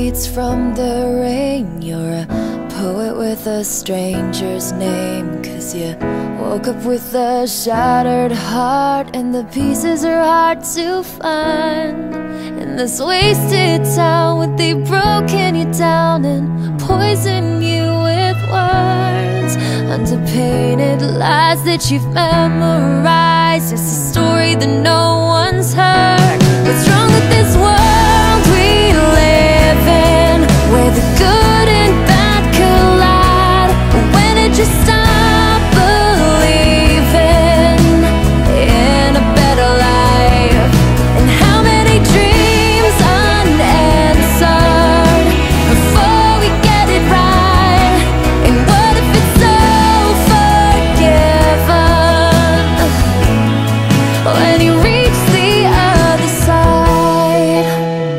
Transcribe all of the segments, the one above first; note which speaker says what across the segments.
Speaker 1: streets from the rain. You're a poet with a stranger's name, 'cause you woke up with a shattered heart, and the pieces are hard to find. In this wasted town where they've broken you down and poisoned you with words, underpainted lies that you've memorized. It's a story that no one's heard. What's wrong with this world we live in, where the good and bad collide? When did you stop believing in a better life? And how many dreams unanswered before we get it right? And what if it's so forgiven when you reach the other side?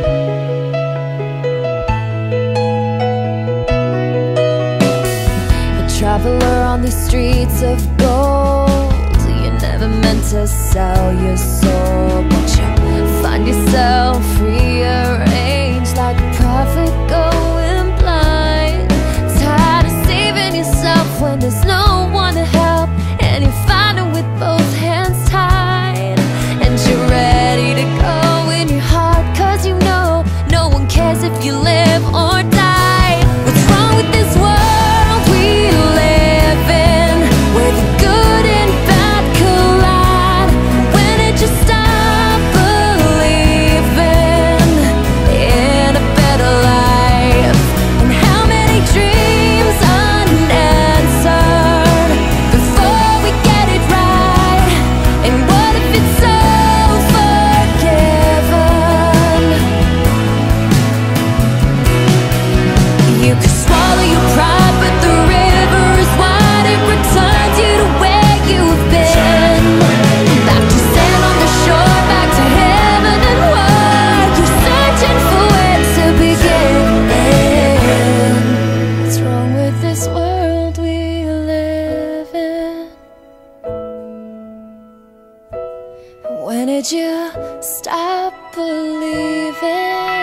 Speaker 1: A traveler on these streets of gold, you never meant to sell your soul, but you find yourself rearranged like a prophet going blind. Tired of saving yourself when there's no one to help, and you're fighting with both hands tied. And you're ready to go in your heart, 'cause you know no one cares if you live or die. What's wrong with this world we live in, where the good and bad collide? When did you stop believing in a better life? And how many dreams unanswered before we get it right? And what if it's so forgiven? You could swallow your pride, but the river is wide. It returns you to where you've been, back to sand on the shore, back to heaven and what you're searching for, where to begin. What's wrong with this world we live in? When did you stop believing?